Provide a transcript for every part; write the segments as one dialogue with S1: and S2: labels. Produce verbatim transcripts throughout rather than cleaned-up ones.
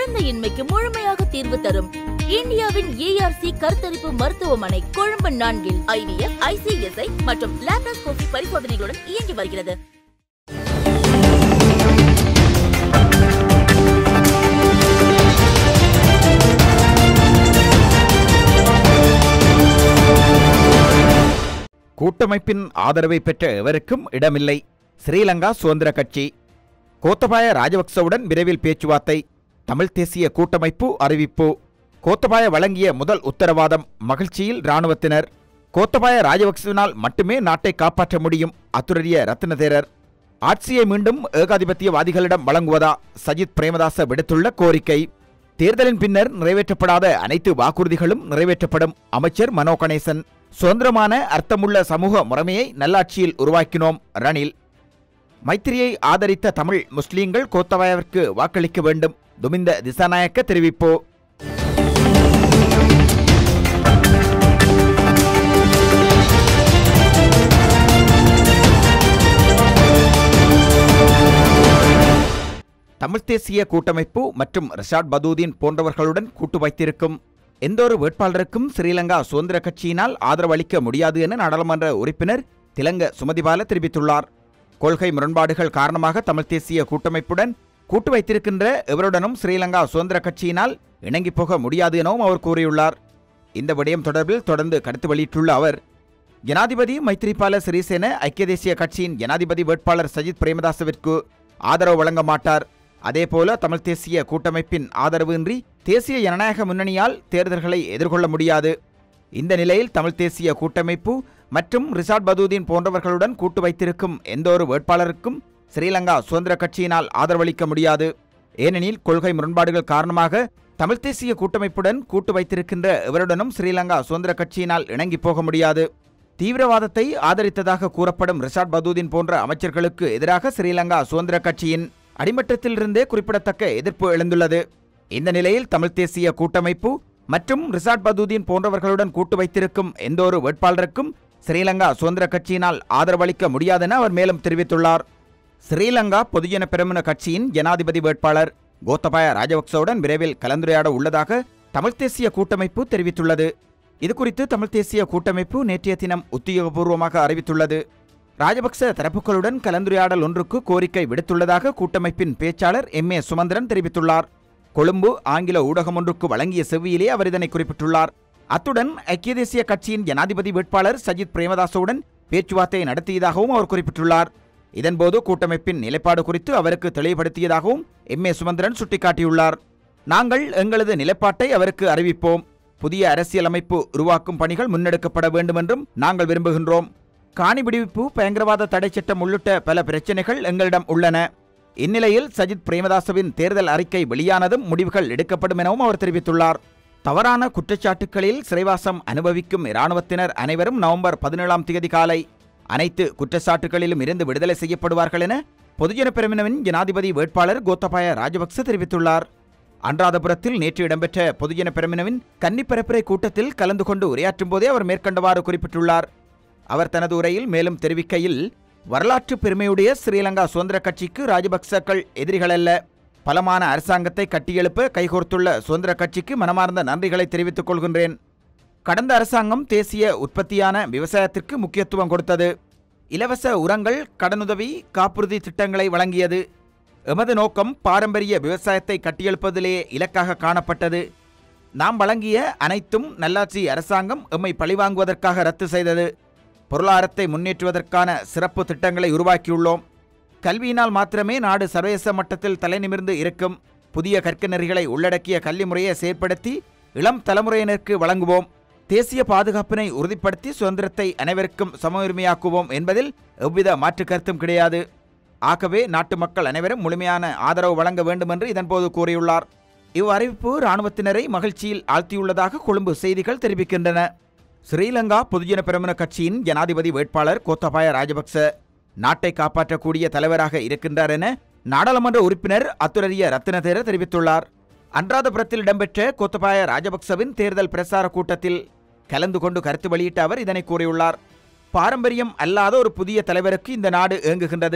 S1: குழந்தையின்மைக்கு முழுமையாக தீர்வு தரும் இந்தியாவின் ஏஆர்சி கருத்தரிப்பு மருத்துவமனை கொழும்பு நான்கில் ஐவிஎஃப், ஐசிஎஸ்ஐ மற்றும் லாப்ரோஸ்கோபி பரிசோதனைகளுடன் இயங்கி வருகிறது.
S2: கூட்டமைப்பின் ஆதரவை பெற்ற எவருக்கும் இடமில்லை. ஸ்ரீலங்கா சுதந்திர கட்சி கோத்தபாய ராஜபக்சவுடன் விரைவில் பேச்சுவார்த்தை. தமிழ் தேசிய கூட்டமைப்பு அறிவிப்பு. கோத்தபாய வழங்கிய முதல் உத்தரவாதம். மகிழ்ச்சியில் இராணுவத்தினர். கோத்தபாய ராஜபக்சவினால் மட்டுமே நாட்டை காப்பாற்ற முடியும். அத்துரிய ரத்ன தேரர். ஆட்சியை மீண்டும் ஏகாதிபத்தியவாதிகளிடம் வழங்குவதா? சஜித் பிரேமதாச விடுத்துள்ள கோரிக்கை. தேர்தலின் பின்னர் நிறைவேற்றப்படாத அனைத்து வாக்குறுதிகளும் நிறைவேற்றப்படும். அமைச்சர் மனோ கணேசன். சுதந்திரமான அர்த்தமுள்ள சமூக முறைமையை நல்லாட்சியில் உருவாக்கினோம். ரணில். மைத்திரியை ஆதரித்த தமிழ் முஸ்லீம்கள் கோத்தபாயவிற்கு வாக்களிக்க வேண்டும். துமிந்த திசாநாயக்க தெரிவிப்பு. தமிழ் தேசிய கூட்டமைப்பு மற்றும் ரிஷாட் பதூதீன் போன்றவர்களுடன் கூட்டு வைத்திருக்கும் எந்தொரு வேட்பாளருக்கும் ஸ்ரீலங்கா சுதந்திர கட்சியினால் ஆதரவு அளிக்க முடியாது என நாடாளுமன்ற உறுப்பினர் திலங்க சுமதிபால தெரிவித்துள்ளார். கொள்கை முரண்பாடுகள் காரணமாக தமிழ் தேசிய கூட்டமைப்புடன் கூட்டு வைத்திருக்கின்ற எவருடனும் ஸ்ரீலங்கா சுதந்திர கட்சியினால் இணங்கி போக முடியாது எனவும் அவர் கூறியுள்ளார். இந்த விடயம் தொடர்பில் தொடர்ந்து கருத்து வெளியிட்டுள்ள அவர், ஜனாதிபதி மைத்ரிபால சிறிசேன ஐக்கிய தேசிய கட்சியின் ஜனாதிபதி வேட்பாளர் சஜித் பிரேமதாசவிற்கு ஆதரவு வழங்க மாட்டார். அதேபோல தமிழ் தேசிய கூட்டமைப்பின் ஆதரவு இன்றி தேசிய ஜனநாயக முன்னணியால் தேர்தல்களை எதிர்கொள்ள முடியாது. இந்த நிலையில் தமிழ் தேசிய கூட்டமைப்பு மற்றும் ரிஷாட் பதூதீன் போன்றவர்களுடன் கூட்டு வைத்திருக்கும் எந்தொரு வேட்பாளருக்கும் ஸ்ரீலங்கா சுதந்திர கட்சியினால் ஆதரவளிக்க முடியாது. ஏனெனில் கொள்கை முரண்பாடுகள் காரணமாக தமிழ் தேசிய கூட்டமைப்புடன் கூட்டு வைத்திருக்கின்ற எவருடனும் ஸ்ரீலங்கா சுதந்திர கட்சியினால் இணங்கி போக முடியாது. தீவிரவாதத்தை ஆதரித்ததாக கூறப்படும் ரிஷாட் பதூதீன் போன்ற அமைச்சர்களுக்கு எதிராக ஸ்ரீலங்கா சுதந்திர கட்சியின் அடிமட்டத்திலிருந்தே குறிப்பிடத்தக்க எதிர்ப்பு எழுந்துள்ளது. இந்த நிலையில் தமிழ் தேசிய கூட்டமைப்பு மற்றும் ரிஷாட் பதூதீன் போன்றவர்களுடன் கூட்டு வைத்திருக்கும் எந்தொரு வேட்பாளருக்கும் ஸ்ரீலங்கா சுதந்திர கட்சியினால் ஆதரவளிக்க முடியாதென அவர் மேலும் தெரிவித்துள்ளார். ஸ்ரீலங்கா பொதுஜன பெரமுன கட்சியின் ஜனாதிபதி வேட்பாளர் கோத்தபாய ராஜபக்சவுடன் விரைவில் கலந்துரையாட உள்ளதாக தமிழ் தேசிய கூட்டமைப்பு தெரிவித்துள்ளது. இதுகுறித்து தமிழ் தேசிய கூட்டமைப்பு நேற்றைய தினம் உத்தியோகபூர்வமாக அறிவித்துள்ளது. ராஜபக்ச தரப்புகளுடன் கலந்துரையாடல் ஒன்றுக்கு கோரிக்கை விடுத்துள்ளதாக கூட்டமைப்பின் பேச்சாளர் எம் ஏ சுமந்திரன் தெரிவித்துள்ளார். கொழும்பு ஆங்கில ஊடகம் ஒன்றுக்கு வழங்கிய செவ்வியிலே அவர் இதனை குறிப்பிட்டுள்ளார். அத்துடன் ஐக்கிய தேசிய கட்சியின் ஜனாதிபதி வேட்பாளர் சஜித் பிரேமதாசவுடன் பேச்சுவார்த்தை நடத்தியதாகவும் அவர் குறிப்பிட்டுள்ளார். இதன்போது கூட்டமைப்பின் நிலைப்பாடு குறித்து அவருக்கு தெளிவுபடுத்தியதாகவும் எம் ஏ சுமந்திரன் சுட்டிக்காட்டியுள்ளார். நாங்கள் எங்களது நிலைப்பாட்டை அவருக்கு அறிவிப்போம். புதிய அரசியலமைப்பு உருவாக்கும் பணிகள் முன்னெடுக்கப்பட வேண்டும் என்றும் நாங்கள் விரும்புகின்றோம். காணி விடுவிப்பு, பயங்கரவாத தடை சட்டம் உள்ளிட்ட பல பிரச்சினைகள் எங்களிடம் உள்ளன. இந்நிலையில் சஜித் பிரேமதாசவின் தேர்தல் அறிக்கை வெளியானதும் முடிவுகள் எடுக்கப்படும் எனவும் அவர் தெரிவித்துள்ளார். தவறான குற்றச்சாட்டுகளில் சிறைவாசம் அனுபவிக்கும் இராணுவத்தினர் அனைவரும் நவம்பர் பதினேழாம் தேதி காலை அனைத்து குற்றச்சாட்டுகளிலும் இருந்து விடுதலை செய்யப்படுவார்கள் என பொதுஜன பெரமுனவின் ஜனாதிபதி வேட்பாளர் கோத்தபாய ராஜபக்ச தெரிவித்துள்ளார். அனுராதபுரத்தில் நேற்று இடம்பெற்ற பொதுஜன பெரமுனவின் கன்னிப்பரப்புரை கூட்டத்தில் கலந்து கொண்டு உரையாற்றும் போதே அவர் மேற்கண்டவாறு குறிப்பிட்டுள்ளார். அவர் தனது உரையில் மேலும் தெரிவிக்கையில், வரலாற்று பெருமையுடைய ஸ்ரீலங்கா சுதந்திர கட்சிக்கு ராஜபக்சக்கள் எதிரிகள் அல்ல. பலமான அரசாங்கத்தை கட்டியெழுப்ப கைகோர்த்துள்ள சுதந்திர கட்சிக்கு மனமார்ந்த நன்றிகளை தெரிவித்துக் கொள்கின்றேன். கடந்த அரசாங்கம் தேசிய உற்பத்தியான விவசாயத்திற்கு முக்கியத்துவம் கொடுத்தது. இலவச உரங்கள், கடனுதவி, காப்புறுதி திட்டங்களை வழங்கியது. எமது நோக்கம் பாரம்பரிய விவசாயத்தை கட்டியெழுப்பதிலேயே இலக்காக காணப்பட்டது. நாம் வழங்கிய அனைத்தும் நல்லாட்சி அரசாங்கம் எம்மை பழிவாங்குவதற்காக ரத்து செய்தது. பொருளாதாரத்தை முன்னேற்றுவதற்கான சிறப்பு திட்டங்களை உருவாக்கியுள்ளோம். கல்வியினால் மாத்திரமே நாடு சர்வதேச மட்டத்தில் தலைநிமிர்ந்து இருக்கும். புதிய கற்க நெறிகளை உள்ளடக்கிய கல்வி முறையை செயற்படுத்தி இளம் தலைமுறையினருக்கு வழங்குவோம். தேசிய பாதுகாப்பினை உறுதிப்படுத்தி சுதந்திரத்தை அனைவருக்கும் சம உரிமையாக்குவோம் என்பதில் எவ்வித மாற்று கருத்தும் கிடையாது. ஆகவே நாட்டு மக்கள் அனைவரும் முழுமையான ஆதரவு வழங்க வேண்டும் என்று இதன்போது கூறியுள்ளார். இவ்வறிவிப்பு இராணுவத்தினரை மகிழ்ச்சியில் ஆழ்த்தியுள்ளதாக கொழும்பு செய்திகள் தெரிவிக்கின்றன. ஸ்ரீலங்கா பொதுஜன பெரமுன கட்சியின் ஜனாதிபதி வேட்பாளர் கோத்தபாய ராஜபக்ச நாட்டை காப்பாற்றக்கூடிய தலைவராக இருக்கின்றார் என நாடாளுமன்ற உறுப்பினர் அத்துரிய ரத்ன தேரர் தெரிவித்துள்ளார். அனுராதபுரத்தில் இடம்பெற்ற கோத்தபாய ராஜபக்சவின் தேர்தல் பிரசார கூட்டத்தில் கலந்து கொண்டு கருத்து வெளியிட்ட அவர் இதனை கூறியுள்ளார். பாரம்பரியம் அல்லாத ஒரு புதிய தலைவருக்கு இந்த நாடு ஏங்குகின்றது.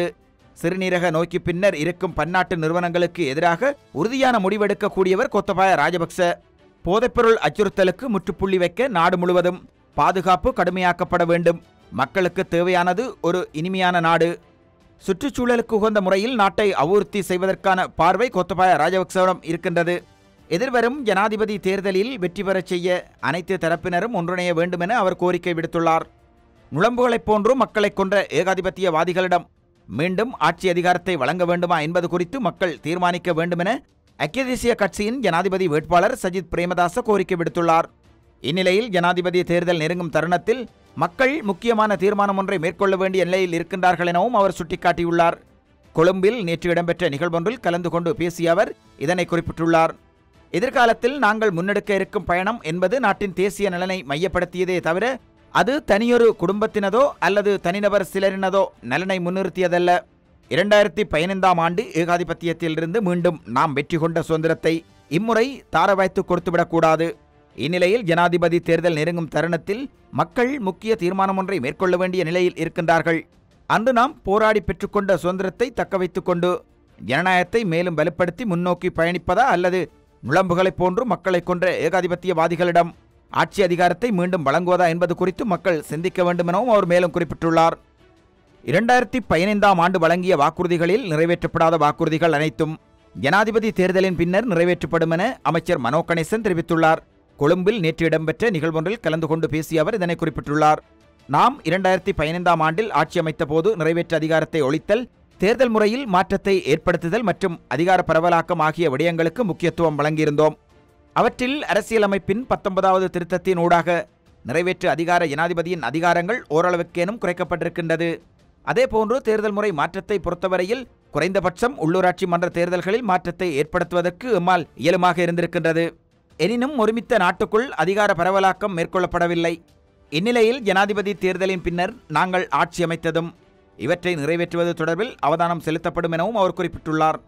S2: சிறுநீரக நோய்க்கு பின்னர் இருக்கும் பன்னாட்டு நிறுவனங்களுக்கு எதிராக உறுதியான முடிவெடுக்கக்கூடியவர் கோத்தபாய ராஜபக்ச. போதைப்பொருள் அச்சுறுத்தலுக்கு முற்றுப்புள்ளி வைக்க நாடு முழுவதும் பாதுகாப்பு கடுமையாக்கப்பட வேண்டும். மக்களுக்கு தேவையானது ஒரு இனிமையான நாடு. சுற்றுச்சூழலுக்கு உகந்த முறையில் நாட்டை அபிவிருத்தி செய்வதற்கான பார்வை கோத்தபாய ராஜபக்சவிடம் இருக்கின்றது. எதிர்வரும் ஜனாதிபதி தேர்தலில் வெற்றி பெறச் செய்ய அனைத்து தரப்பினரும் ஒன்றிணைய வேண்டும் என அவர் கோரிக்கை விடுத்துள்ளார். நுழம்புகளைப் போன்று மக்களை கொன்ற ஏகாதிபத்தியவாதிகளிடம் மீண்டும் ஆட்சி அதிகாரத்தை வழங்க வேண்டுமா என்பது குறித்து மக்கள் தீர்மானிக்க வேண்டுமென ஐக்கிய தேசிய கட்சியின் ஜனாதிபதி வேட்பாளர் சஜித் பிரேமதாச கோரிக்கை விடுத்துள்ளார். இந்நிலையில் ஜனாதிபதி தேர்தல் நெருங்கும் தருணத்தில் மக்கள் முக்கியமான தீர்மானம் ஒன்றை மேற்கொள்ள வேண்டிய நிலையில் இருக்கின்றார்கள் எனவும் அவர் சுட்டிக்காட்டியுள்ளார். கொழும்பில் நேற்று இடம்பெற்ற நிகழ்வொன்றில் கலந்து கொண்டு பேசிய அவர் இதனை குறிப்பிட்டுள்ளார். எதிர்காலத்தில் நாங்கள் முன்னெடுக்க இருக்கும் பயணம் என்பது நாட்டின் தேசிய நலனை மையப்படுத்தியதே தவிர அது தனியொரு குடும்பத்தினதோ அல்லது தனிநபர் சிலரினதோ நலனை முன்னிறுத்தியதல்ல. இரண்டாயிரத்தி பதினைந்தாம் ஆண்டு ஏகாதிபத்தியத்திலிருந்து மீண்டும் நாம் வெற்றி கொண்ட சுதந்திரத்தை இம்முறை தாரவாய்த்து கொடுத்துவிடக்கூடாது. இந்நிலையில் ஜனாதிபதி தேர்தல் நெருங்கும் தருணத்தில் மக்கள் முக்கிய தீர்மானம் ஒன்றை மேற்கொள்ள வேண்டிய நிலையில் இருக்கின்றார்கள். அன்று நாம் போராடி பெற்றுக்கொண்ட சுதந்திரத்தை தக்க வைத்துக் கொண்டு ஜனநாயகத்தை மேலும் வலுப்படுத்தி முன்னோக்கி பயணிப்பதா அல்லது நுழம்புகளைப் போன்று மக்களை கொன்ற ஏகாதிபத்தியவாதிகளிடம் ஆட்சி அதிகாரத்தை மீண்டும் வழங்குவதா என்பது குறித்து மக்கள் சிந்திக்க வேண்டும் எனவும் அவர் மேலும் குறிப்பிட்டுள்ளார். இரண்டாயிரத்தி பதினைந்தாம் ஆண்டு வழங்கிய வாக்குறுதிகளில் நிறைவேற்றப்படாத வாக்குறுதிகள் அனைத்தும் ஜனாதிபதி தேர்தலின் பின்னர் நிறைவேற்றப்படும் என அமைச்சர் மனோ கணேசன் தெரிவித்துள்ளார். கொழும்பில் நேற்று இடம்பெற்ற நிகழ்வொன்றில் கலந்து கொண்டு பேசிய அவர் இதனை குறிப்பிட்டுள்ளார். நாம் இரண்டாயிரத்தி பதினைந்தாம் ஆண்டில் ஆட்சி அமைத்த போது நிறைவேற்ற அதிகாரத்தை ஒழித்தல், தேர்தல் முறையில் மாற்றத்தை ஏற்படுத்துதல் மற்றும் அதிகார பரவலாக்கம் ஆகிய விடயங்களுக்கு முக்கியத்துவம் வழங்கியிருந்தோம். அவற்றில் அரசியலமைப்பின் பத்தொன்பதாவது திருத்தத்தின் ஊடாக நிறைவேற்று அதிகார ஜனாதிபதியின் அதிகாரங்கள் ஓரளவுக்கேனும் குறைக்கப்பட்டிருக்கின்றது. அதேபோன்று தேர்தல் முறை மாற்றத்தை பொறுத்தவரையில் குறைந்தபட்சம் உள்ளூராட்சி மன்ற தேர்தல்களில் மாற்றத்தை ஏற்படுத்துவதற்கு எம்மால் இயலுமாக இருந்திருக்கின்றது. எனினும் ஒருமித்த நாட்டுக்குள் அதிகார பரவலாக்கம் மேற்கொள்ளப்படவில்லை. இந்நிலையில் ஜனாதிபதி தேர்தலின் பின்னர் நாங்கள் ஆட்சி அமைத்ததும் இவற்றை நிறைவேற்றுவது தொடர்பில் அவதானம் செலுத்தப்படும் எனவும் அவர் குறிப்பிட்டுள்ளார்.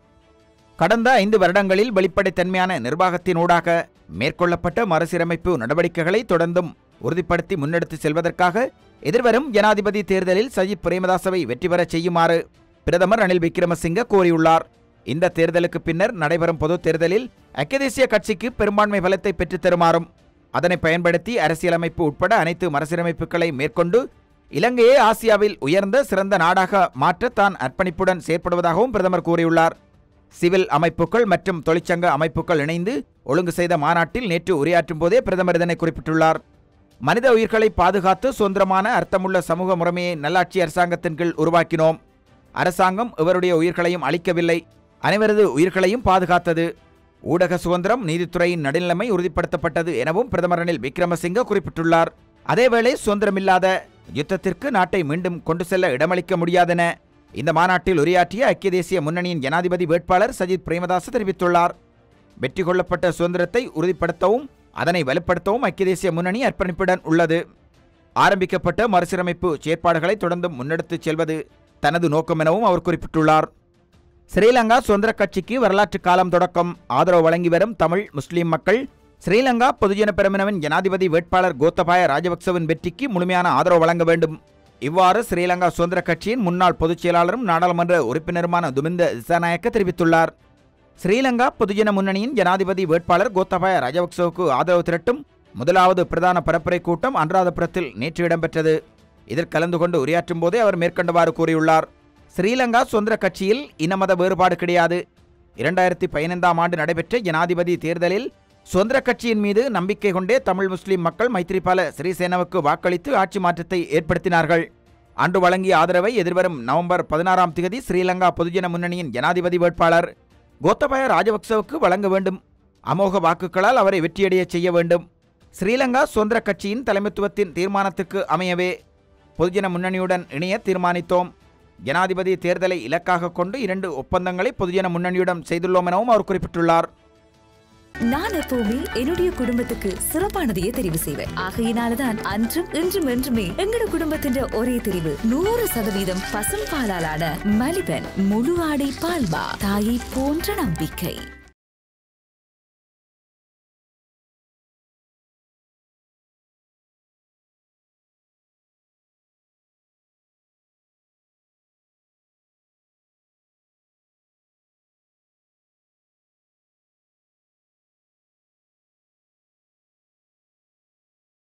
S2: கடந்த ஐந்து வருடங்களில் வெளிப்படைத்தன்மையான நிர்வாகத்தினூடாக மேற்கொள்ளப்பட்ட மறுசீரமைப்பு நடவடிக்கைகளை தொடர்ந்தும் உறுதிப்படுத்தி முன்னெடுத்து செல்வதற்காக எதிர்வரும் ஜனாதிபதி தேர்தலில் சஜித் பிரேமதாசவை வெற்றி பெறச் செய்யுமாறு பிரதமர் ரணில் விக்ரமசிங்க கோரியுள்ளார். இந்த தேர்தலுக்கு பின்னர் நடைபெறும் பொது தேர்தலில் ஐக்கிய தேசிய கட்சிக்கு பெரும்பான்மை பலத்தை பெற்றுத் தருமாறும் அதனை பயன்படுத்தி அரசியலமைப்பு உட்பட அனைத்து மறுசீரமைப்புகளை மேற்கொண்டு இலங்கையை ஆசியாவில் உயர்ந்த சிறந்த நாடாக மாற்ற தான் அர்ப்பணிப்புடன் செயற்படுவதாகவும் பிரதமர் கூறியுள்ளார். சிவில் அமைப்புகள் மற்றும் தொழிற்சங்க அமைப்புகள் இணைந்து ஒழுங்கு செய்த மாநாட்டில் நேற்று உரையாற்றும் போதே பிரதமர் இதனை குறிப்பிட்டுள்ளார். மனித உயிர்களை பாதுகாத்து சுதந்திரமான அர்த்தமுள்ள சமூக முறைமையை நல்லாட்சி அரசாங்கத்தின் கீழ் உருவாக்கினோம். அரசாங்கம் இவருடைய உயிர்களையும் அளிக்கவில்லை, அனைவரது உயிர்களையும் பாதுகாத்தது. ஊடக சுதந்திரம், நீதித்துறையின் நடுநிலைமை உறுதிப்படுத்தப்பட்டது எனவும் பிரதமர் ரணில் விக்ரமசிங்க குறிப்பிட்டுள்ளார். அதேவேளை சுதந்திரமில்லாத யுத்தத்திற்கு நாட்டை மீண்டும் கொண்டு செல்ல இடமளிக்க முடியாதென இந்த மாநாட்டில் உரையாற்றிய ஐக்கிய தேசிய முன்னணியின் ஜனாதிபதி வேட்பாளர் சஜித் பிரேமதாச தெரிவித்துள்ளார். வெற்றி கொள்ளப்பட்ட சுதந்திரத்தை உறுதிப்படுத்தவும் அதனை வலுப்படுத்தவும் ஐக்கிய தேசிய முன்னணி அர்ப்பணிப்புடன் உள்ளது. ஆரம்பிக்கப்பட்ட மறுசீரமைப்பு செயற்பாடுகளை தொடர்ந்து முன்னெடுத்துச் செல்வது தனது நோக்கம் எனவும் அவர் குறிப்பிட்டுள்ளார். ஸ்ரீலங்கா சுதந்திர கட்சிக்கு வரலாற்று காலம் தொடக்கம் ஆதரவு வழங்கி வரும் தமிழ் முஸ்லிம் மக்கள் ஸ்ரீலங்கா பொதுஜன பெரமுனவின் ஜனாதிபதி வேட்பாளர் கோத்தபாய ராஜபக்சவின் வெற்றிக்கு முழுமையான ஆதரவு வழங்க வேண்டும். இவ்வாறு ஸ்ரீலங்கா சுதந்திர கட்சியின் முன்னாள் பொதுச் செயலாளரும் நாடாளுமன்ற உறுப்பினருமான துமிந்த திசாநாயக்க தெரிவித்துள்ளார். ஸ்ரீலங்கா பொதுஜன முன்னணியின் ஜனாதிபதி வேட்பாளர் கோத்தபாய ராஜபக்சவுக்கு ஆதரவு திரட்டும் முதலாவது பிரதான பரப்புரை கூட்டம் அனுராதபுரத்தில் நேற்று இடம்பெற்றது. இதில் கலந்து கொண்டு உரையாற்றும் போதே அவர் மேற்கண்டவாறு கூறியுள்ளார். ஸ்ரீலங்கா சுதந்திர கட்சியில் இனமத வேறுபாடு கிடையாது. இரண்டாயிரத்தி பதினைந்தாம் ஆண்டு நடைபெற்ற ஜனாதிபதி தேர்தலில் சுதந்திர கட்சியின் மீது நம்பிக்கை கொண்டே தமிழ் முஸ்லிம் மக்கள் மைத்திரிபால சிறிசேனவுக்கு வாக்களித்து ஆட்சி மாற்றத்தை ஏற்படுத்தினார்கள். அன்று வழங்கிய ஆதரவை எதிர்வரும் நவம்பர் பதினாறாம் தேதி ஸ்ரீலங்கா பொதுஜன முன்னணியின் ஜனாதிபதி வேட்பாளர் கோத்தபாய ராஜபக்சவுக்கு வழங்க வேண்டும். அமோக வாக்குகளால் அவரை வெற்றியடைய செய்ய வேண்டும். ஸ்ரீலங்கா சுதந்திர கட்சியின் தலைமைத்துவத்தின் தீர்மானத்துக்கு அமையவே பொதுஜன முன்னணியுடன் இணைய தீர்மானித்தோம். ஜனாதிபதி தேர்தலை இலக்காக கொண்டு இரண்டு ஒப்பந்தங்களை பொதுஜன முன்னணியுடன் செய்துள்ளோம் எனவும் அவர் குறிப்பிட்டுள்ளார்.
S3: நான் எப்பவுமே என்னுடைய குடும்பத்துக்கு சிறப்பானதையே தெரிவு செய்வேன். ஆகையினால்தான் அன்றும் இன்றும் என்றுமே எங்களோட குடும்பத்தின் ஒரே தெரிவு நூறு சதவீதம் பசும் பாலாலான மலிபன் முழு ஆடை பால்மா. தாயை போன்ற நம்பிக்கை.